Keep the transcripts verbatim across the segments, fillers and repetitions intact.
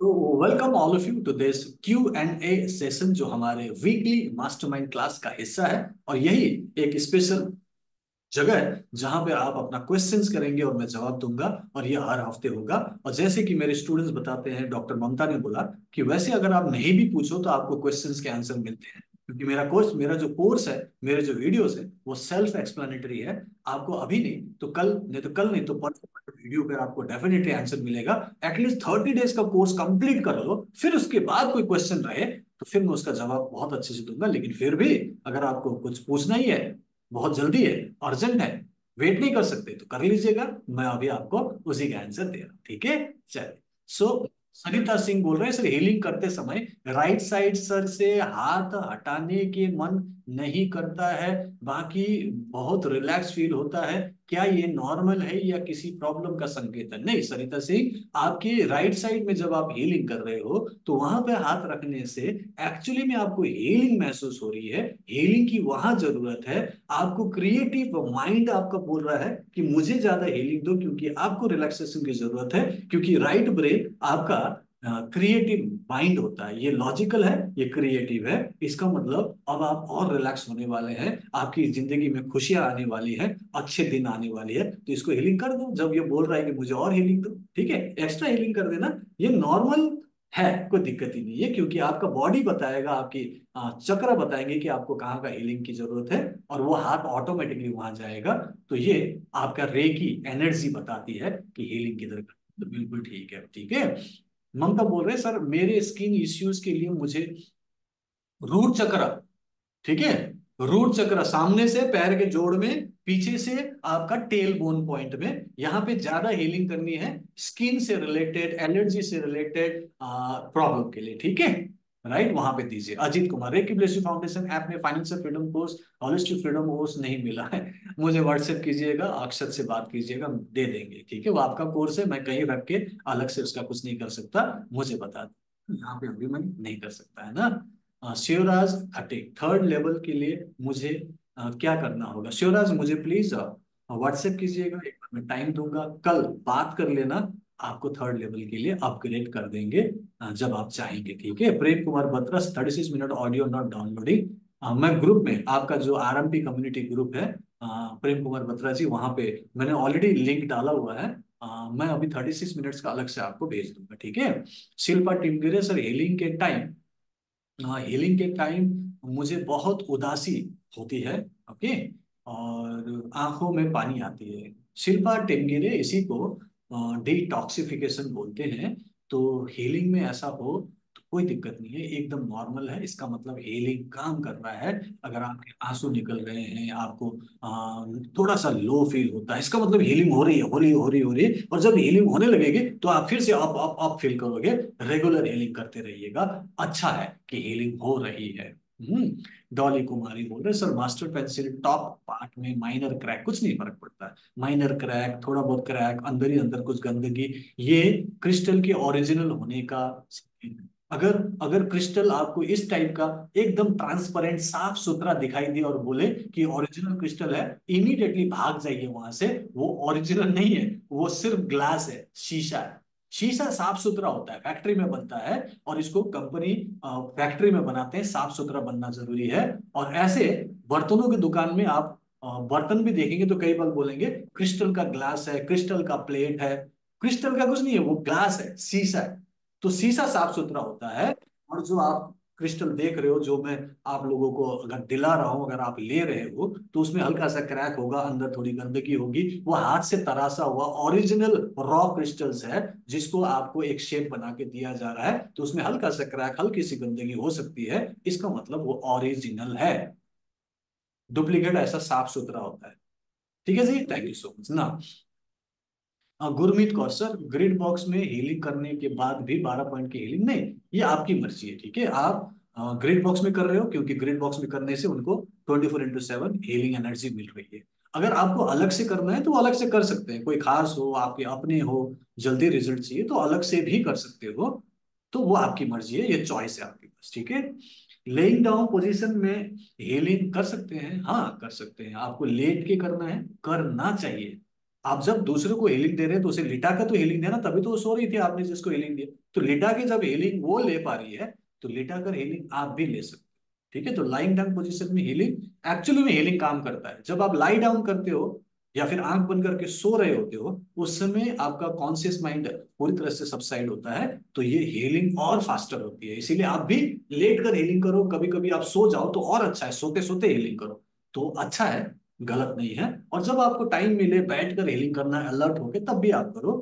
तो welcome all of you to this Q and A session जो हमारे weekly mastermind class का हिस्सा है। और यही एक स्पेशल जगह है जहां पे आप अपना क्वेश्चंस करेंगे और मैं जवाब दूंगा। और ये हर हफ्ते होगा। और जैसे कि मेरे स्टूडेंट्स बताते हैं, डॉक्टर ममता ने बोला कि वैसे अगर आप नहीं भी पूछो तो आपको क्वेश्चंस के आंसर मिलते हैं, क्योंकि मेरा कोर्स मेरा जो कोर्स है, मेरे जो वीडियोस है वो सेल्फ एक्सप्लेनेटरी है। आपको अभी नहीं तो कल, नहीं तो कल नहीं तो परसों वीडियो पे आपको डेफिनेटली आंसर मिलेगा। एटलीस्ट थर्टी डेज का कोर्स कंप्लीट कर लो, फिर उसके बाद कोई क्वेश्चन रहे तो फिर मैं उसका जवाब बहुत अच्छे से दूंगा। लेकिन फिर भी अगर आपको कुछ पूछना ही है, बहुत जल्दी है, अर्जेंट है, वेट नहीं कर सकते तो कर लीजिएगा। मैं अभी आपको उसी का आंसर दे रहा हूं, ठीक है। चलिए। सो सरिता सिंह बोल रहे हैं, सर हीलिंग करते समय राइट साइड सर से हाथ हटाने के मन नहीं करता है, बाकी बहुत रिलैक्स फील होता है। क्या ये नॉर्मल है या किसी प्रॉब्लम का संकेत है? नहीं सरिता सिंह, आपकी राइट साइड में जब आप हीलिंग कर रहे हो तो वहां पे हाथ रखने से एक्चुअली में आपको हीलिंग महसूस हो रही है। हीलिंग की वहां जरूरत है। आपको क्रिएटिव माइंड आपका बोल रहा है कि मुझे ज्यादा हीलिंग दो, क्योंकि आपको रिलैक्सेशन की जरूरत है। क्योंकि राइट ब्रेन आपका क्रिएटिव माइंड होता है, ये लॉजिकल है, ये क्रिएटिव है। इसका मतलब अब आप और रिलैक्स होने वाले हैं, आपकी जिंदगी में खुशियां आने वाली है, अच्छे दिन आने वाली है। तो इसको हीलिंग कर दो। जब ये बोल रहा है कि मुझे और हीलिंग दो, ठीक है, एक्स्ट्रा हीलिंग कर देना। ये नॉर्मल है, कोई दिक्कत ही नहीं है, क्योंकि आपका बॉडी बताएगा, आपकी आ, चक्र बताएंगे कि आपको कहाँ का हीलिंग की जरूरत है, और वो हाथ ऑटोमेटिकली वहां जाएगा। तो ये आपका रे की एनर्जी बताती है कि हीलिंग किधर का। तो बिल्कुल ठीक है, ठीक है। ममता बोल रहे हैं, सर मेरे स्किन इश्यूज के लिए मुझे रूट चक्र, ठीक है, रूट चक्र सामने से पैर के जोड़ में, पीछे से आपका टेल बोन पॉइंट में, यहाँ पे ज्यादा हीलिंग करनी है स्किन से रिलेटेड, एलर्जी से रिलेटेड प्रॉब्लम के लिए, ठीक है। राइट, वहां पे दीजिए। Ajit Kumar, reiki blessing foundation app में financial freedom course, holistic freedom course नहीं मिला है, मुझे व्हाट्सएप कीजिएगा, अक्षत से बात कीजिएगा, दे देंगे, ठीक है। वो आपका कोर्स है, मैं कहीं रख के अलग से उसका कुछ नहीं कर सकता, मुझे बता दो। यहाँ पे अभी मैं नहीं कर सकता है ना। अ, शिवराज खटीक, थर्ड लेवल के लिए मुझे अ, क्या करना होगा? शिवराज मुझे प्लीज व्हाट्सएप कीजिएगा, एक बार मैं टाइम दूंगा, कल बात कर लेना। आपको थर्ड लेवल के लिए अपग्रेड कर देंगे अ, जब आप चाहेंगे, ठीक है। Prem Kumar Batra, thirty six minute audio not downloading. मैं ग्रुप में, आपका जो आरएमपी कम्युनिटी ग्रुप है, अ, प्रेम कुमार बत्रा जी, वहां पे मैंने ऑलरेडी लिंक डाला हुआ है। अ, मैं अभी थर्टी सिक्स मिनट्स का अलग से आपको भेज दूंगा, ठीक है। शिल्पा टिमगिरे, सर हीलिंग के टाइम, हाँ हीलिंग के टाइम मुझे बहुत उदासी होती है, ओके, और आंखों में पानी आती है। शिल्पा टेंगिरे, इसी को डिटॉक्सिफिकेशन बोलते हैं। तो हीलिंग में ऐसा हो तो कोई दिक्कत नहीं है, एकदम नॉर्मल है। इसका मतलब हीलिंग काम कर रहा है। अगर आपके आंसू निकल रहे हैं, आपको आ, थोड़ा सा लो फील होता है, इसका मतलब हीलिंग हो रही है, हो रही हो रही हो रही है। और जब हीलिंग होने लगेगी तो आप फिर से अप अप अप फील करोगे। रेगुलर हीलिंग करते रहिएगा, अच्छा है कि हीलिंग हो रही है। हम्म। डॉली कुमारी बोल रहे, sir master pencil top part में माइनर क्रैक, कुछ नहीं फर्क पड़ता। माइनर क्रैक, थोड़ा बहुत क्रैक, अंदर ही अंदर कुछ गंदगी, ये क्रिस्टल के ओरिजिनल होने का संकेत है। अगर अगर क्रिस्टल आपको इस टाइप का एकदम ट्रांसपेरेंट साफ सुथरा दिखाई दे और बोले कि ओरिजिनल क्रिस्टल है, इमीडिएटली भाग जाइए वहां से। वो ओरिजिनल नहीं है, वो सिर्फ ग्लास है, शीशा है। शीशा साफ सुथरा होता है, फैक्ट्री में बनता है, और इसको कंपनी फैक्ट्री में बनाते हैं, साफ सुथरा बनना जरूरी है। और ऐसे बर्तनों की दुकान में आप अ, बर्तन भी देखेंगे तो कई बार बोलेंगे क्रिस्टल का ग्लास है, क्रिस्टल का प्लेट है। क्रिस्टल का कुछ नहीं है, वो ग्लास है, शीशा है। तो शीशा साफ सुथरा होता है। और जो आप क्रिस्टल देख रहे हो, जो मैं आप लोगों को अगर दिला रहा हूं, अगर आप ले रहे हो, तो उसमें हल्का सा क्रैक होगा, अंदर थोड़ी गंदगी होगी। वो हाथ से तराशा हुआ ओरिजिनल रॉ क्रिस्टल्स है, जिसको आपको एक शेप बना के दिया जा रहा है। तो उसमें हल्का सा क्रैक, हल्की सी गंदगी हो सकती है, इसका मतलब वो ओरिजिनल है। डुप्लीकेट ऐसा साफ सुथरा होता है, ठीक है जी। थैंक यू सो मच ना। हाँ, Gurmeet Kaur, sir grid box में हीलिंग करने के बाद भी बारह पॉइंट की हीलिंग नहीं, ये आपकी मर्जी है, ठीक है। आप ग्रिड बॉक्स में कर रहे हो क्योंकि ग्रिड बॉक्स में करने से उनको twenty four into seven healing energy मिल रही है। अगर आपको अलग से करना है तो अलग से कर सकते हैं, कोई खास हो, आपके अपने हो, जल्दी रिजल्ट चाहिए तो अलग से भी कर सकते हो। तो वो आपकी मर्जी है, ये चॉइस है आपके पास, ठीक है। लेइंग डाउन पोजीशन में हीलिंग कर सकते हैं, हाँ कर सकते हैं। आपको लेट के करना है, करना चाहिए, आप जब दूसरे को हीलिंग दे रहे हैं तो उसे लिटा के तो हीलिंग देना, तभी तो वो सो रही थी, आपने जिसको हीलिंग दिया। तो लिटा के जब हीलिंग वो ले पा रही है, तो लिटा कर हीलिंग आप भी ले सकते हो। ठीक है, तो लाइंग डाउन पोजीशन में हीलिंग, एक्चुअली में हीलिंग काम करता है जब आप लाई डाउन करते हो या फिर आंख बंद करके सो रहे होते हो, उस समय आपका कॉन्शियस माइंड पूरी तरह से सबसाइड होता है, तो ये हीलिंग और फास्टर होती है। इसीलिए आप भी लेट कर हीलिंग करो, कभी कभी आप सो जाओ तो और अच्छा है, सोते सोते हीलिंग करो तो अच्छा है, गलत नहीं है। और जब आपको टाइम मिले बैठ कर हीलिंग करना है अलर्ट होके, तब भी आप करो।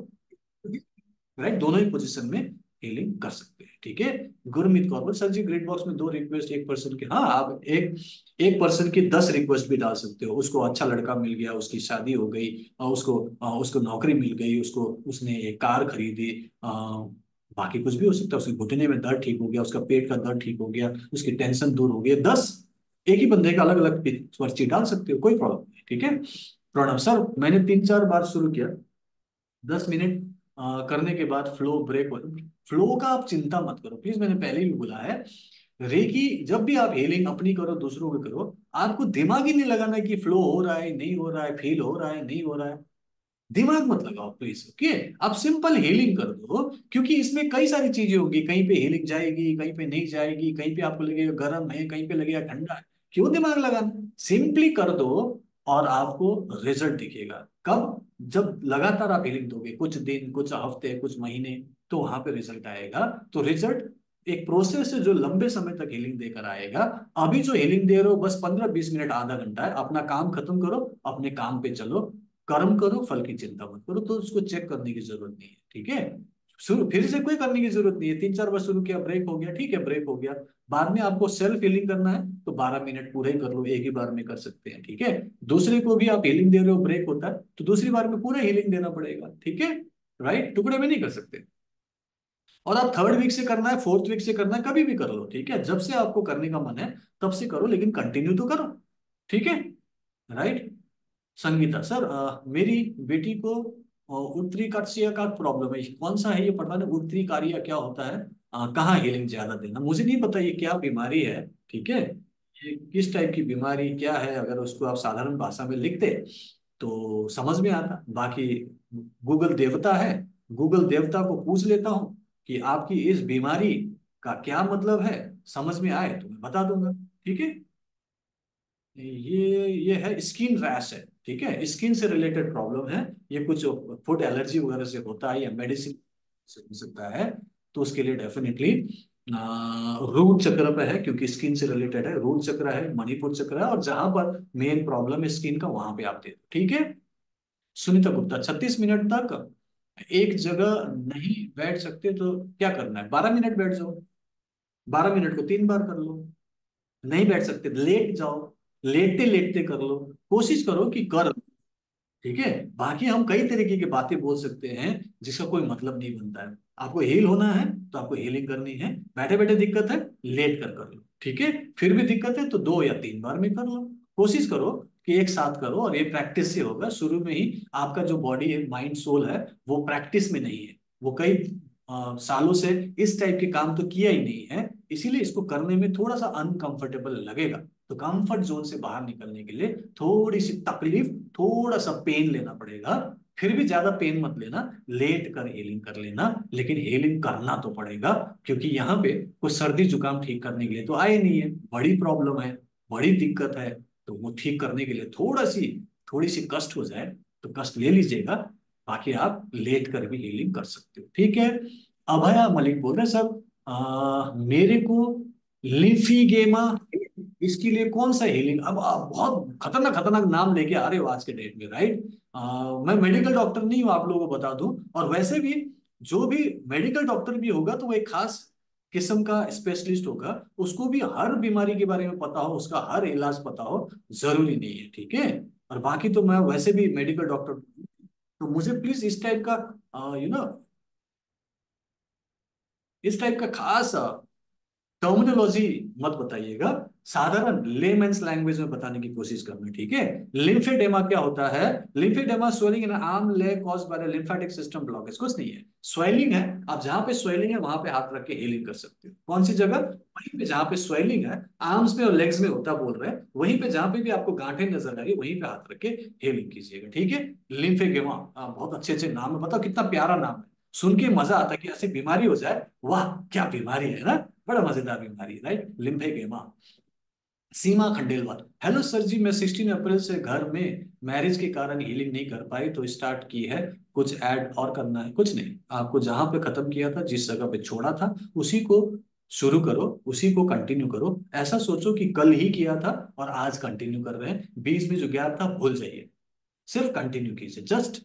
राइट, दोनों ही पोजीशन में हीलिंग कर सकते हैं। ठीक है, Gurmeet Kaur, sir ji grid box में दो रिक्वेस्ट एक पर्सन के, हाँ आप एक एक पर्सन की दस रिक्वेस्ट भी डाल सकते हो। उसको अच्छा लड़का मिल गया, उसकी शादी हो गई, और उसको आ, उसको नौकरी मिल गई, उसको उसने एक कार खरीदी, आ, बाकी कुछ भी हो सकता है, उसके घुटने में दर्द ठीक हो गया, उसका पेट का दर्द ठीक हो गया, उसकी टेंशन दूर हो गई। दस एक ही बंदे का अलग अलग पर्ची डाल सकते हो, कोई प्रॉब्लम नहीं। ठीक है, प्रणव सर मैंने तीन चार बार शुरू किया, दस मिनट अ, करने के बाद फ्लो ब्रेक हो। फ्लो का आप चिंता मत करो प्लीज, मैंने पहले भी बोला है। रेकी जब भी आप हीलिंग अपनी करो दूसरों की करो, आपको दिमाग ही नहीं लगाना कि फ्लो हो रहा है नहीं हो रहा है, फील हो रहा है नहीं हो रहा है, दिमाग मत लगाओ प्लीज। ओके, आप सिंपल हीलिंग कर दो, क्योंकि इसमें कई सारी चीजें होंगी, कहीं पे हीलिंग जाएगी कहीं पे नहीं जाएगी, कहीं पे आपको लगेगा गर्म है कहीं पे लगेगा ठंडा है, क्यों दिमाग लगाना, सिंपली कर दो और आपको रिजल्ट दिखेगा। कब? जब लगातार आप हीलिंग दोगे, कुछ दिन कुछ हफ्ते कुछ महीने, तो वहां पे रिजल्ट आएगा। तो रिजल्ट एक प्रोसेस है जो लंबे समय तक हीलिंग देकर आएगा। अभी जो हीलिंग दे रहे हो बस पंद्रह बीस मिनट, आधा घंटा है, अपना काम खत्म करो, अपने काम पे चलो, कर्म करो, फल की चिंता मत करो। तो उसको चेक करने की जरूरत नहीं है। ठीक है, शुरू फिर से कोई करने की जरूरत नहीं है। तीन चार बार शुरू किया, ब्रेक हो गया, ठीक है ब्रेक हो गया, बाद में आपको सेल्फ हीलिंग करना है तो बारह मिनट पूरे ही कर लो, एक ही बार में कर सकते हैं। ठीक है, दूसरे को भी आप हीलिंग दे रहे हो, ब्रेक होता है तो दूसरी बार में पूरा हीलिंग देना पड़ेगा। ठीक है, राइट, टुकड़े में नहीं कर सकते। और आप थर्ड वीक से करना है, फोर्थ वीक से करना है, कभी भी कर लो। ठीक है, जब से आपको करने का मन है तब से करो, लेकिन कंटिन्यू तो करो। ठीक है, राइट। संगीता सर, अ, मेरी बेटी को अ, उत्तरी कार्डिया का प्रॉब्लम है, कौन सा है ये पता नहीं, उत्तरी कार्डिया क्या होता है, अ, कहाँ हीलिंग ज्यादा देना, मुझे नहीं पता ये क्या बीमारी है। ठीक है, ये किस टाइप की बीमारी क्या है, अगर उसको आप साधारण भाषा में लिखते तो समझ में आता। बाकी गूगल देवता है, गूगल देवता को पूछ लेता हूँ कि आपकी इस बीमारी का क्या मतलब है, समझ में आए तो मैं बता दूंगा। ठीक है, ये ये है स्किन रैश है। ठीक है, स्किन से रिलेटेड प्रॉब्लम है, ये कुछ फूड एलर्जी वगैरह से होता है या मेडिसिन से हो सकता है। तो उसके लिए डेफिनेटली रूट चक्र पे है, क्योंकि स्किन से रिलेटेड है, रूट चक्र है, मणिपुर चक्र है, और जहां पर मेन प्रॉब्लम है स्किन का वहां पे आप दे दो। ठीक है, सुनीता गुप्ता, छत्तीस मिनट तक एक जगह नहीं बैठ सकते तो क्या करना है, बारह मिनट बैठ जाओ, बारह मिनट को तीन बार कर लो। नहीं बैठ सकते लेट जाओ, लेटते लेटते कर लो, कोशिश करो कि कर। ठीक है, बाकी हम कई तरीके की बातें बोल सकते हैं जिसका कोई मतलब नहीं बनता है। आपको हील होना है तो आपको हीलिंग करनी है, बैठे बैठे दिक्कत है लेट कर कर लो। ठीक है, फिर भी दिक्कत है तो दो या तीन बार में कर लो। कोशिश करो कि एक साथ करो, और ये प्रैक्टिस से होगा। शुरू में ही आपका जो बॉडी है माइंड सोल है वो प्रैक्टिस में नहीं है, वो कई अ, सालों से इस टाइप के काम तो किया ही नहीं है, इसीलिए इसको करने में थोड़ा सा अनकंफर्टेबल लगेगा। तो कंफर्ट जोन से बाहर निकलने के लिए थोड़ी सी तकलीफ, थोड़ा सा पेन लेना पड़ेगा। फिर भी ज्यादा पेन मत लेना, लेट कर हीलिंग कर लेना, लेकिन हीलिंग करना तो पड़ेगा, क्योंकि यहाँ पे कोई सर्दी जुकाम ठीक करने के लिए तो आए नहीं है, बड़ी प्रॉब्लम है, बड़ी दिक्कत है। तो वो ठीक करने के लिए थोड़ा सी थोड़ी सी कष्ट हो जाए तो कष्ट ले लीजिएगा, बाकी आप लेट कर भी हीलिंग कर सकते हो। ठीक है, अभया मलिक बोल रहे हैं सर, आ, मेरे को लिम्फीगेमा, इसके लिए कौन सा हीलिंग, अब आप बहुत खतरनाक खतरनाक नाम लेके आ रहे हो आज के डेट में, राइट। मैं मेडिकल डॉक्टर नहीं हूँ, आप लोगों को बता दूं, और वैसे भी जो भी मेडिकल डॉक्टर भी होगा तो वो एक खास किस्म का स्पेशलिस्ट होगा, उसको भी हर बीमारी के बारे में पता हो, उसका हर इलाज पता हो, जरूरी नहीं है। ठीक है, और बाकी तो मैं वैसे भी मेडिकल डॉक्टर, तो मुझे प्लीज इस टाइप का यू नो इस टाइप का खास टर्मिनोलॉजी मत बताइएगा, साधारण लेमेंस लैंग्वेज में बताने की कोशिश करना, ठीक है। लिम्फेडेमा क्या होता है? Lymphoedema swelling in arm leg caused by the lymphatic system blockage, कुछ नहीं है, स्वेलिंग है। आप जहां पे स्वेलिंग है वहां पे हाथ रख के हीलिंग कर सकते हो। कौन सी जगह? वहीं पे जहां पे स्वेलिंग है, आर्म्स में और लेग्स में होता बोल रहे हैं, वहीं पे जहां पे भी आपको गांठें नजर आ रही है वहीं पे हाथ रख के हीलिंग कीजिएगा, ठीक है। लिम्फेडेमा, बहुत अच्छे अच्छे नाम है, बताओ कितना प्यारा नाम है, सुन के मजा आता है कि ऐसी बीमारी हो जाए, वाह क्या बीमारी है ना, बड़ा मजेदार बीमारी है, right, lymphoedema. Seema Khandelwal, hello sir ji, मैं सिक्सटीन अप्रैल से घर में मैरिज के कारण हीलिंग नहीं कर पाई तो स्टार्ट की है, कुछ ऐड और करना है? कुछ नहीं, आपको जहां पे खत्म किया था, जिस जगह पे छोड़ा था, उसी को शुरू करो, उसी को कंटिन्यू करो। ऐसा सोचो कि कल ही किया था और आज कंटिन्यू कर रहे हैं, बीच में जो गैप था भूल जाइए, सिर्फ कंटिन्यू कीजिए, जस्ट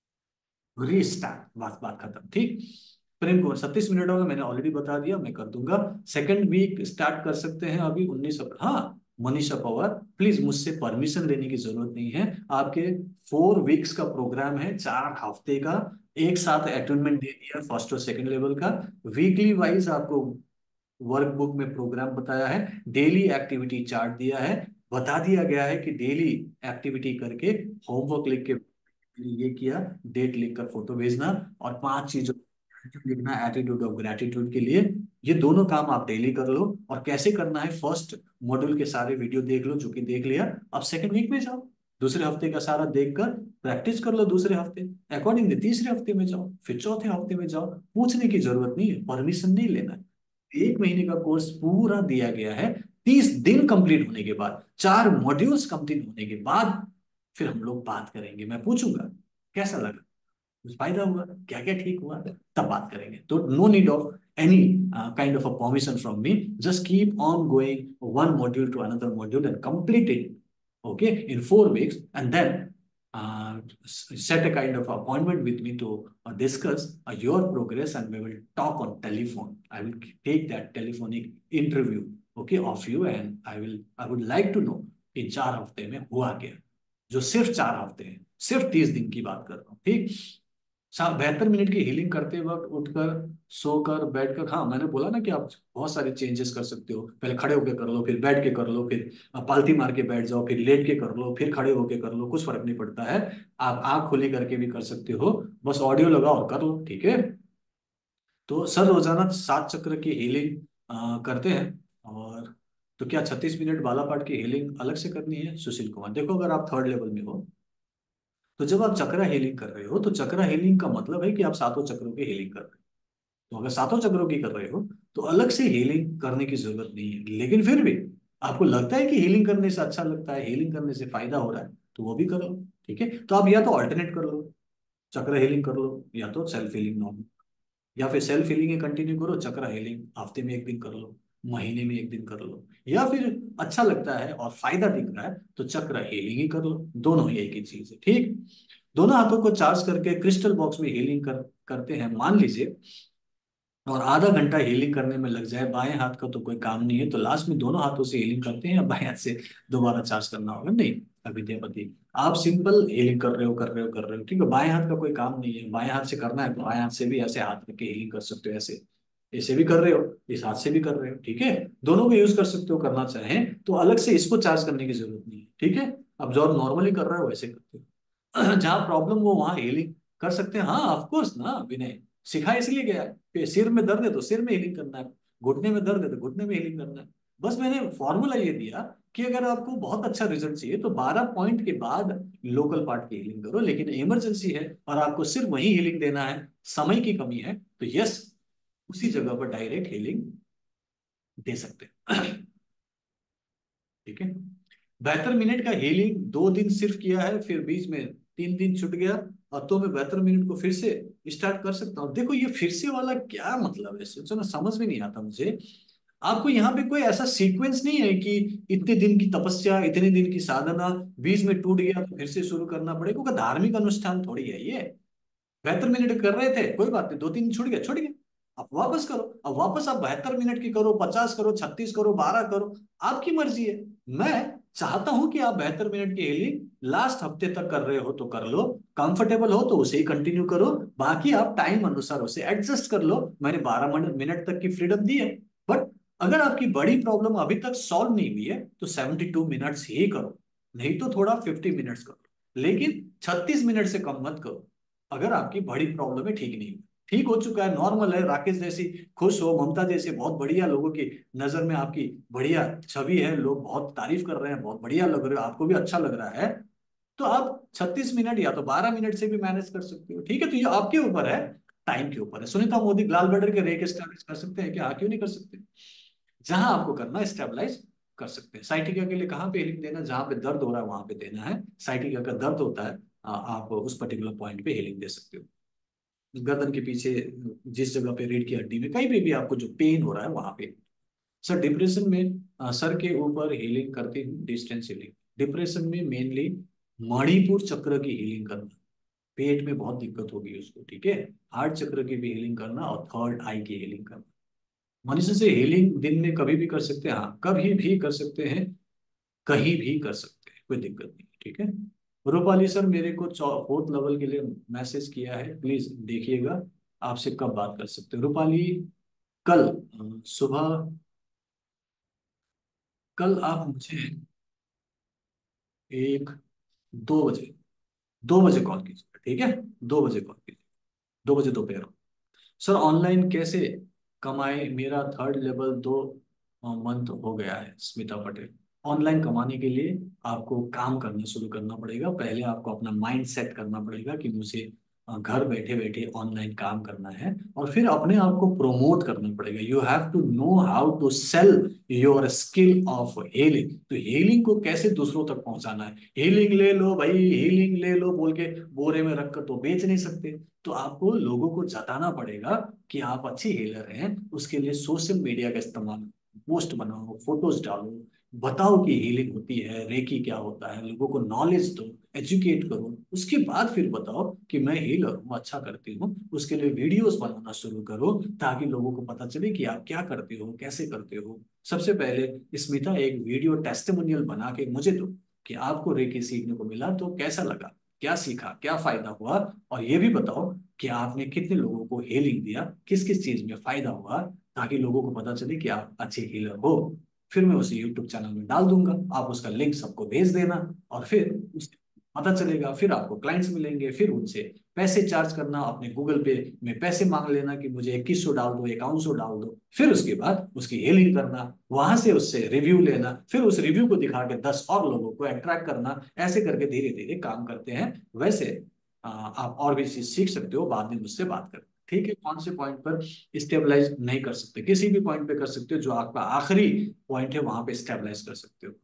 रीस्टार्ट, बात बात खत्म, ठीक। प्रेम कुमार, छत्तीस मिनट होगा, मैंने ऑलरेडी बता दिया, मैं कर दूंगा। सेकंड वीक स्टार्ट कर सकते हैं अभी उन्नीस अप्रैल, हाँ। मनीषा पवार, प्लीज मुझसे परमिशन लेने की जरूरत नहीं है, आपके फोर वीक्स का प्रोग्राम है, चार हफ्ते का, एक साथ अटेनमेंट दे दिया फर्स्ट और सेकंड लेवल का। वीकली वाइज आपको वर्कबुक में प्रोग्राम बताया है, डेली एक्टिविटी चार्ट दिया है, बता दिया गया है कि डेली एक्टिविटी करके होमवर्क लिख के ये किया, डेट लिखकर फोटो भेजना, और पांच चीजों लिखना एटीट्यूड ऑफ ग्रेटिट्यूड के लिए। ये दोनों काम आप डेली कर लो, और कैसे करना है, फर्स्ट मॉड्यूल के सारे वीडियो देख लो, जो कि देख लिया, अब सेकंड वीक में जाओ, दूसरे हफ्ते का सारा देखकर प्रैक्टिस कर लो, दूसरे हफ्ते अकॉर्डिंगली तीसरे हफ्ते में जाओ, फिर चौथे हफ्ते में जाओ, पूछने की जरूरत नहीं है, परमिशन नहीं लेना है। एक महीने का कोर्स पूरा दिया गया है, तीस दिन कंप्लीट होने के बाद, चार मॉड्यूल्स कंप्लीट होने के बाद फिर हम लोग बात करेंगे, मैं पूछूंगा कैसा लगा, कुछ फायदा हुआ, क्या क्या ठीक हुआ, तब बात करेंगे। तो no need of any kind of uh permission from me, just keep on going one module to another module and complete it, okay, in four weeks, and then uh, set a kind of appointment with me to uh, discuss uh, your progress, and we will talk on telephone. I will take that telephonic interview, okay, of you, and I will I would like to know कि चार हफ्ते में हुआ क्या, जो सिर्फ चार हफ्ते हैं, सिर्फ तीस दिन की बात कर रहा हूँ, ठीक। बहत्तर मिनट की हीलिंग करते वक्त उठकर, सोकर, बैठकर, हाँ मैंने बोला ना कि आप बहुत सारे चेंजेस कर सकते हो, पहले खड़े होके कर लो, फिर बैठ के कर लो, फिर पालथी मार के बैठ जाओ, फिर लेट के कर लो, फिर खड़े होके कर लो, कुछ फर्क नहीं पड़ता है। आप आंख खुली करके भी कर सकते हो, बस ऑडियो लगाओ और कर लो, ठीक है। तो सर रोजाना सात चक्र की हीलिंग करते हैं, और तो क्या छत्तीस मिनट बालापाट की हीलिंग अलग से करनी है? सुशील कुमार, देखो अगर आप थर्ड लेवल में हो, तो जब आप चक्रा हीलिंग कर रहे हो, तो चक्रा हीलिंग का मतलब है कि आप सातों चक्रों की हीलिंग कर रहे हो। तो अगर सातों चक्रों की कर रहे हो तो अलग से हीलिंग करने की जरूरत नहीं है, लेकिन फिर भी आपको लगता है कि हीलिंग करने से अच्छा लगता है, हीलिंग करने से फायदा हो रहा है, तो वो भी कर लो, ठीक है। तो आप या तो ऑल्टरनेट कर लो, चक्र हीलिंग कर लो, या तो सेल्फ हीलिंग नॉर्मल, या फिर सेल्फ हीलिंग ही कंटिन्यू करो, चक्र हीलिंग हफ्ते में एक दिन कर लो, महीने में एक दिन कर लो, या फिर अच्छा लगता है और फायदा दिख रहा है तो चक्र हीलिंग ही कर लो, दोनों ही एक ही चीज है, ठीक। दोनों हाथों को चार्ज करके क्रिस्टल बॉक्स में हीलिंग कर करते हैं, मान लीजिए, और आधा घंटा हीलिंग करने में लग जाए, बाएं हाथ का तो कोई काम नहीं है, तो लास्ट में दोनों हाथों से हीलिंग करते हैं, या बाएं हाथ से दोबारा चार्ज करना होगा? नहीं, अविद्यापति, आप सिंपल हीलिंग कर रहे हो, कर रहे हो, कर रहे हो, ठीक है, बाएं हाथ का कोई काम नहीं है, बाएं हाथ से करना है तो बाएं हाथ से भी ऐसे हाथ रख के हीलिंग कर सकते हो, ऐसे, ऐसे भी कर रहे हो, इस हाथ से भी कर रहे हो, ठीक है, दोनों को यूज कर सकते हो, करना चाहें तो अलग से इसको चार्ज करने की जरूरत नहीं है, ठीक है। अब जो आप नॉर्मली कर रहे हो वैसे करते हो, जहां प्रॉब्लम वो वहां हीलिंग कर सकते हैं, हाँ ऑफकोर्स ना विनय, सिखा इसलिए गया है कि सिर में दर्द है तो सिर में हीलिंग करना है, घुटने में दर्द है तो घुटने में हीलिंग करना है, बस मैंने फॉर्मूला ये दिया कि अगर आपको बहुत अच्छा रिजल्ट चाहिए तो बारह पॉइंट के बाद लोकल पार्ट की हीलिंग करो, लेकिन इमरजेंसी है और आपको सिर्फ वही हीलिंग देना है, समय की कमी है, तो यस, उसी जगह पर डायरेक्ट हीलिंग दे सकते हैं, ठीक है। बहत्तर मिनट का हीलिंग दो दिन सिर्फ किया है, फिर बीच में तीन दिन छूट गया, और तो मैं बहत्तर मिनट को फिर से स्टार्ट कर सकता हूँ। देखो ये फिर से वाला क्या मतलब है, सोचो ना, समझ में नहीं आता मुझे। आपको यहाँ पे कोई ऐसा सीक्वेंस नहीं है कि इतने दिन की तपस्या, इतने दिन की साधना, बीच में टूट गया तो फिर से शुरू करना पड़ेगा, क्योंकि धार्मिक अनुष्ठान थोड़ी है ये। बहत्तर मिनट कर रहे थे, कोई बात नहीं, दो तीन छूट गया, छूट गया, अब वापस करो, अब वापस आप बहत्तर मिनट की करो, पचास करो, छत्तीस करो, बारह करो, आपकी मर्जी है। मैं चाहता हूं कि आप बहत्तर मिनट की हीलिंग लास्ट हफ्ते तक कर रहे हो तो कर लो, कंफर्टेबल हो तो उसे ही कंटिन्यू करो, बाकी आप टाइम अनुसार उसे एडजस्ट कर लो, मैंने बारह मिनट तक की फ्रीडम दी है, बट अगर आपकी बड़ी प्रॉब्लम अभी तक सॉल्व नहीं हुई है तो सेवेंटी टू मिनट्स ही करो, नहीं तो थोड़ा फिफ्टी मिनट्स करो, लेकिन छत्तीस मिनट से कम मत करो। अगर आपकी बड़ी प्रॉब्लम है ठीक नहीं हुई, ठीक हो चुका है, नॉर्मल है, राकेश जैसी खुश हो, ममता जैसे बहुत बढ़िया लोगों की नजर में आपकी बढ़िया छवि है, लोग बहुत तारीफ कर रहे हैं, बहुत बढ़िया लग रहे हो, आपको भी अच्छा लग रहा है, तो आप छत्तीस मिनट या तो बारह मिनट से भी मैनेज कर सकते हो। ठीक है, तो ये आपके ऊपर है, टाइम के ऊपर है। सुनीता मोदी लाल बॉर्डर के रेक स्टैब्लिश कर सकते हैं क्या? हाँ, क्यों नहीं कर सकते? जहां आपको करना है स्टेबलाइज कर सकते हैं। साइटिका के लिए कहाँ पे हीलिंग देना? जहां पे दर्द हो रहा है वहां पे देना है। साइटिका का दर्द होता है, आ, आप उस पर्टिकुलर पॉइंट पे हीलिंग दे सकते हो। गर्दन के पीछे, जिस जगह पे रीढ़ की हड्डी में, कहीं पे भी आपको जो पेन हो रहा है वहां पे। सर डिप्रेशन में आ, सर के ऊपर हीलिंग करती हूँ, डिस्टेंस हीलिंग। डिप्रेशन में मेनली मणिपुर चक्र की हीलिंग करना, पेट में बहुत दिक्कत होगी उसको, ठीक है। हार्ट चक्र की भी हीलिंग करना और थर्ड आई की हीलिंग करना। मनुष्य से हीलिंग दिन में कभी भी कर सकते हैं, हाँ कभी भी कर सकते हैं, कहीं भी कर सकते हैं, कोई दिक्कत नहीं, ठीक है। रूपाली सर मेरे को फोर्थ लेवल के लिए मैसेज किया है, प्लीज देखिएगा, आपसे कब बात कर सकते हो रूपाली? कल अ, सुबह, कल आप मुझे एक दो बजे, दो बजे कॉल कीजिए, ठीक है। दो बजे कॉल कीजिए, दो बजे दोपहर को। सर ऑनलाइन कैसे कमाए? मेरा थर्ड लेवल दो मंथ हो गया है, स्मिता पटेल। ऑनलाइन कमाने के लिए आपको काम करना शुरू करना पड़ेगा। पहले आपको अपना माइंड सेट करना पड़ेगा कि मुझे अ, घर बैठे बैठे ऑनलाइन काम करना है, और फिर अपने आप को प्रोमोट करना पड़ेगा। You have to know how to sell your skill of healing. तो हीलिंग को कैसे दूसरों तक पहुंचाना है? हीलिंग ले लो भाई, हीलिंग ले लो बोल के बोरे में रख कर तो बेच नहीं सकते। तो आपको लोगों को जताना पड़ेगा कि आप अच्छी हीलर हैं। उसके लिए सोशल मीडिया का इस्तेमाल, पोस्ट बनाओ, फोटोज डालो, बताओ कि हीलिंग होती है, रेकी क्या होता है, लोगों को नॉलेज दो, एजुकेट करो। उसके बाद फिर बताओ कि मैं हीलर हूँ, अच्छा करती हूँ। उसके लिए वीडियोस बनाना शुरू करो ताकि लोगों को पता चले कि आप क्या करते हो, कैसे करते हो। सबसे पहले स्मिता एक वीडियो टेस्टिमोनियल बना के मुझे दो कि आपको रेकी सीखने को मिला तो कैसा लगा, क्या सीखा, क्या फायदा हुआ। और ये भी बताओ कि आपने कितने लोगों को हीलिंग दिया, किस किस चीज में फायदा हुआ, ताकि लोगों को पता चले कि आप अच्छे हीलर हो। फिर मैं उसे यूट्यूब चैनल में डाल दूंगा, आप उसका लिंक सबको भेज देना, और फिर उससे पता चलेगा, फिर आपको क्लाइंट्स मिलेंगे, फिर उनसे पैसे चार्ज करना, अपने गूगल पे में पैसे मांग लेना कि मुझे इक्कीस सौ डाल दो, इक्यावन सौ डाल दो। फिर उसके बाद उसकी हीलिंग करना, वहां से उससे रिव्यू लेना, फिर उस रिव्यू को दिखा के दस और लोगों को अट्रैक्ट करना। ऐसे करके धीरे धीरे काम करते हैं। वैसे आ, आप और भी चीज सीख सकते हो, बाद में मुझसे बात करें, ठीक है। कौन से पॉइंट पर स्टेबलाइज नहीं कर सकते? किसी भी पॉइंट पे कर सकते हो, जो आपका आखिरी पॉइंट है वहां पे स्टेबलाइज कर सकते हो।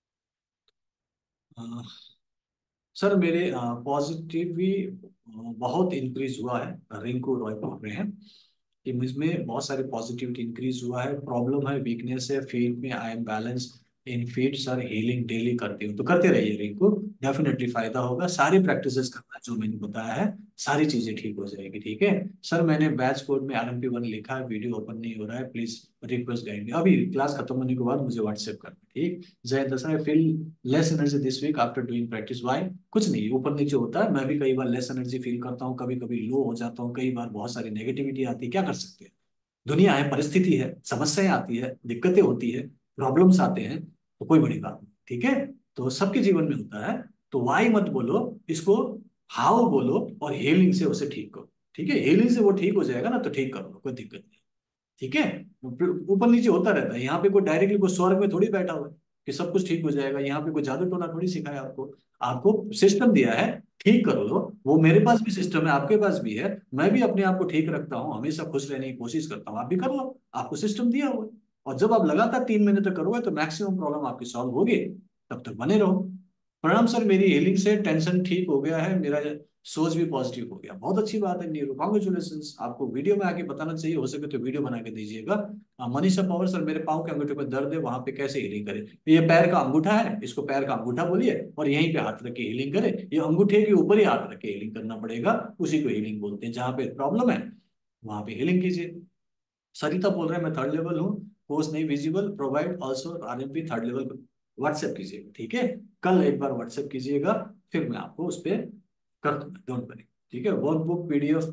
अ, सर मेरे पॉजिटिव भी बहुत इंक्रीज हुआ है। रिंकू रॉय बोल रहे हैं कि मुझमें बहुत सारे पॉजिटिविटी इंक्रीज हुआ है। प्रॉब्लम है, वीकनेस है फील्ड में, I am balance in feet sir, healing daily करती हूँ। तो करते रहिए रिंकू, डेफिनेटली फायदा होगा। सारी प्रैक्टिसेस करना जो मैंने बताया है, सारी चीजें ठीक हो जाएगी, ठीक है। सर मैंने बैच कोड में आर एम पी वन लिखा है, वीडियो ओपन नहीं हो रहा है, प्लीज रिक्वेस्ट गाइड, अभी क्लास खत्म होने के बाद मुझे व्हाट्सएप करना, ठीक। Jai Dasha, I feel less energy this week after doing practice, why? कुछ नहीं, ऊपर नीचे होता है, मैं भी कई बार लेस एनर्जी फील करता हूँ, कभी कभी लो हो जाता हूँ, कई बार बहुत सारी नेगेटिविटी आती है, क्या कर सकते हैं। दुनिया है, परिस्थिति है, समस्याएं आती है, दिक्कतें होती है, प्रॉब्लम्स आते हैं, तो कोई बड़ी बात नहीं, ठीक है। तो सबके जीवन में होता है। तो वाई मत बोलो इसको, हाउ बोलो, और हीलिंग से उसे ठीक करो, ठीक है। हीलिंग से वो ठीक हो जाएगा ना, तो ठीक कर लो, कोई दिक्कत नहीं, ठीक है। ऊपर नीचे होता रहता है, यहाँ पे कोई डायरेक्टली कोई स्वर्ग में थोड़ी बैठा हुआ है कि सब कुछ ठीक हो जाएगा। यहाँ पे कोई जादू टोना थोड़ी सिखाया आपको। आपको सिस्टम दिया है, ठीक कर लो। वो मेरे पास भी सिस्टम है, आपके पास भी है, मैं भी अपने आप को ठीक रखता हूँ, हमेशा खुश रहने की कोशिश करता हूँ, आप भी कर लो, आपको सिस्टम दिया हुआ है। और जब आप लगातार तीन महीने तक करोगे तो मैक्सिमम प्रॉब्लम आपकी सॉल्व होगी। तब तक बने रहो। प्रणाम सर, मेरी हीलिंग से टेंशन ठीक हो गया है, मेरा सोच भी पॉजिटिव हो गया। बहुत अच्छी बात है नीरू, कॉन्ग्रेचुलेशन। आपको वीडियो में आके बताना चाहिए, हो सके तो वीडियो बना के दीजिएगा। अ, मनीषा पवार सर, मेरे पाँव के अंगूठे पर दर्द है, वहां पे कैसे हीलिंग करें? ये पैर का अंगूठा है, इसको पैर का अंगूठा बोलिए और यहीं पे हाथ रख के हीलिंग करें। ये अंगूठे के ऊपर ही हाथ रख के हीलिंग करना पड़ेगा, उसी को हीलिंग बोलते हैं। जहां पे प्रॉब्लम है वहां पे हीलिंग कीजिए। सरिता बोल रहे हैं मैं थर्ड लेवल हूँ, कोर्स नहीं visible, provide also R M P third level. WhatsApp कीजिएगा, ठीक है। कल एक बार व्हाट्सएप कीजिएगा, फिर मैं आपको उस पर कर दूंगा, डोंट वरी, ठीक है। वर्कबुक पी डी एफ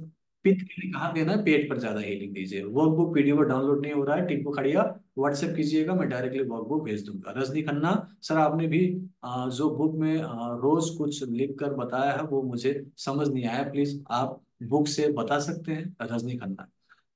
पित्त के लिए कहाँ देना है, पेट पर ज्यादा हीलिंग दीजिए। वर्कबुक पीडीएफ डाउनलोड नहीं हो रहा है, टिंकू खड़िया व्हाट्सएप कीजिएगा, मैं डायरेक्टली वर्कबुक भेज दूंगा। रजनी खन्ना सर, आपने भी आ, जो बुक में आ, रोज कुछ लिख कर बताया है वो मुझे समझ नहीं आया, प्लीज आप बुक से बता सकते हैं रजनी खन्ना।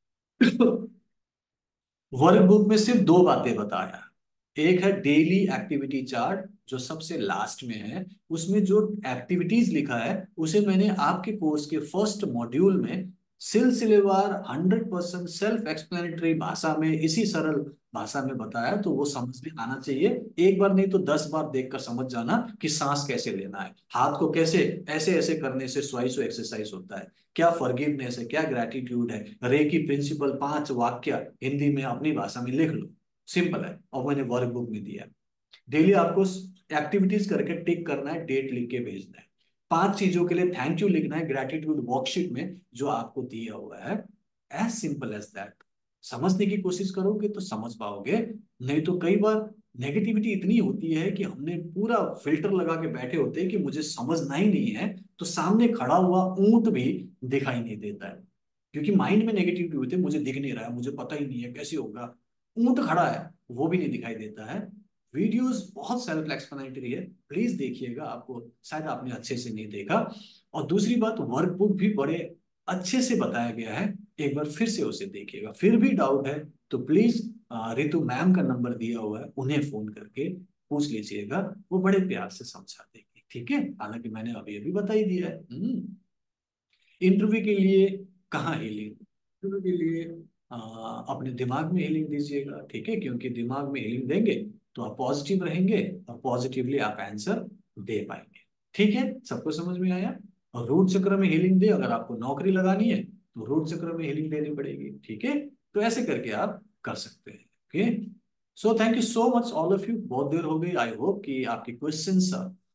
वर्कबुक में सिर्फ दो बातें बताया। एक है डेली एक्टिविटी चार्ट जो सबसे लास्ट में है, उसमें जो एक्टिविटीज लिखा है उसे मैंने आपके कोर्स के फर्स्ट मॉड्यूल में सिलसिलेवार हंड्रेड परसेंट सेल्फ एक्सप्लेनेटरी भाषा में, इसी सरल भाषा में बताया, तो वो समझ में आना चाहिए। एक बार नहीं तो दस बार देखकर समझ जाना कि सांस कैसे लेना है, हाथ को कैसे ऐसे ऐसे करने से स्वाइसो एक्सरसाइज होता है, क्या फॉरगिवनेस है, क्या ग्रैटिट्यूड है, रे की प्रिंसिपल पांच वाक्य हिंदी में अपनी भाषा में लिख लो, सिंपल है, और मैंने वर्कबुक में दिया है। डेली आपको एक्टिविटीज करके टिक करना है, डेट लिख के भेजना है, पांच चीजों के लिए थैंक यू लिखना है ग्रैटिट्यूड वर्कशीट में जो आपको दिया हुआ है। As simple as that. समझने की कोशिश करोगे तो समझ पाओगे, नहीं तो कई बार नेगेटिविटी इतनी होती है कि हमने पूरा फिल्टर लगा के बैठे होते हैं कि मुझे समझना ही नहीं है, तो सामने खड़ा हुआ ऊंट भी दिखाई नहीं देता है, क्योंकि माइंड में नेगेटिविटी होती है, मुझे दिख नहीं रहा है, मुझे पता ही नहीं है कैसे होगा। ऊंट खड़ा है वो भी नहीं दिखाई देता है। वीडियोस बहुत सेल्फ एक्सप्लेनेटरी है, प्लीज देखिएगा, आपको शायद आपने अच्छे से नहीं देखा। और दूसरी बात, वर्कबुक भी बड़े अच्छे से बताया गया है, एक बार फिर से उसे देखिएगा। फिर भी डाउट है तो प्लीज रितु मैम का नंबर दिया हुआ है, उन्हें फोन करके पूछ लीजिएगा, वो बड़े प्यार से समझा देंगे, ठीक है। हालांकि मैंने अभी अभी बता ही दिया है। हम्म इंटरव्यू के लिए कहाँ हीलिंग, इंटरव्यू के लिए आ, अपने दिमाग में हीलिंग दीजिएगा, ठीक है, क्योंकि दिमाग में हीलिंग देंगे तो आप पॉजिटिव रहेंगे और पॉजिटिवली आप आंसर दे पाएंगे, ठीक है। सबको समझ में आया। और रूट चक्र में हीलिंग दे, अगर आपको नौकरी लगानी है तो रूट चक्र में हीलिंग देनी पड़ेगी, ठीक है। तो ऐसे करके आप कर सकते हैं, okay. So thank you so much all of you, बहुत देर हो गई, आई होप कि आपके क्वेश्चंस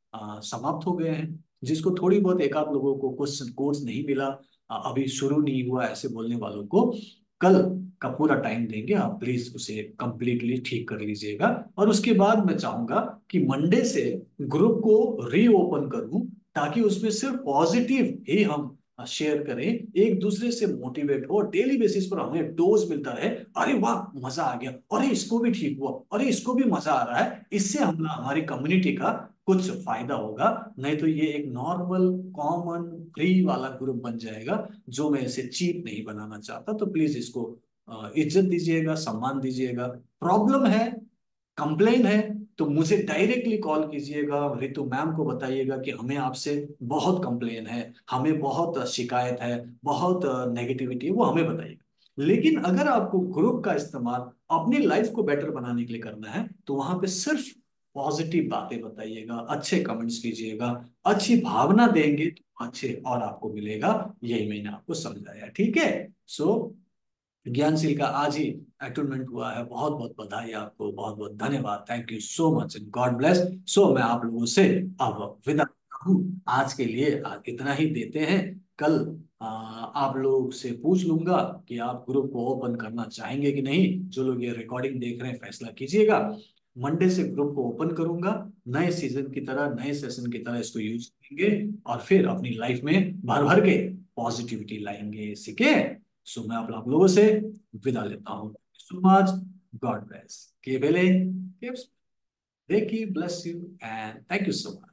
समाप्त हो गए हैं। जिसको थोड़ी बहुत एक आध लोगों को क्वेश्चन कोर्स नहीं मिला, अ, अभी शुरू नहीं हुआ, ऐसे बोलने वालों को कल का पूरा टाइम देंगे, आप प्लीज उसे कंप्लीटली ठीक कर लीजिएगा। और उसके बाद मैं चाहूंगा कि मंडे से ग्रुप को रीओपन करूं, ताकि उसमें सिर्फ पॉजिटिव ही हम शेयर करें, एक दूसरे से मोटिवेट हो, डेली बेसिस पर हमें डोज मिलता रहे, अरे वाह मजा आ गया, अरे इसको भी ठीक हुआ, अरे इसको भी मजा आ रहा है, इससे हम हमारी कम्युनिटी का कुछ फायदा होगा। नहीं तो ये एक नॉर्मल कॉमन फ्री वाला ग्रुप बन जाएगा, जो मैं इसे चीप नहीं बनाना चाहता। तो प्लीज इसको अ, इज्जत दीजिएगा, सम्मान दीजिएगा। प्रॉब्लम है, कंप्लेन है, तो मुझे डायरेक्टली कॉल कीजिएगा, रितु मैम को बताइएगा कि हमें आपसे बहुत कंप्लेन है, हमें बहुत शिकायत है, बहुत नेगेटिविटी है, वो हमें बताइएगा। लेकिन अगर आपको ग्रुप का इस्तेमाल अपनी लाइफ को बेटर बनाने के लिए करना है, तो वहां पे सिर्फ पॉजिटिव बातें बताइएगा, अच्छे कमेंट्स कीजिएगा, अच्छी भावना देंगे तो अच्छे और आपको मिलेगा। यही मैंने आपको समझाया, ठीक है। सो ज्ञानशील का आज ही एटोनमेंट हुआ है, बहुत बहुत बधाई आपको, बहुत बहुत धन्यवाद, thank you so much and God bless. So मैं आप लोगों से अब विदा लेता हूँ, आज के लिए आज इतना ही देते हैं। कल आ, आप लोग से पूछ लूंगा कि आप ग्रुप को ओपन करना चाहेंगे कि नहीं, जो लोग ये रिकॉर्डिंग देख रहे हैं फैसला कीजिएगा। मंडे से ग्रुप को ओपन करूंगा, नए सीजन की तरह, नए सेशन की तरह इसको यूज करेंगे, और फिर अपनी लाइफ में भर भर के पॉजिटिविटी लाएंगे, ठीक है। सो मैं आप आप लोगों से विदा लेता हूँ, सो मच, गॉड ब्लेस, केवले, keep, they keep bless you and thank you so much.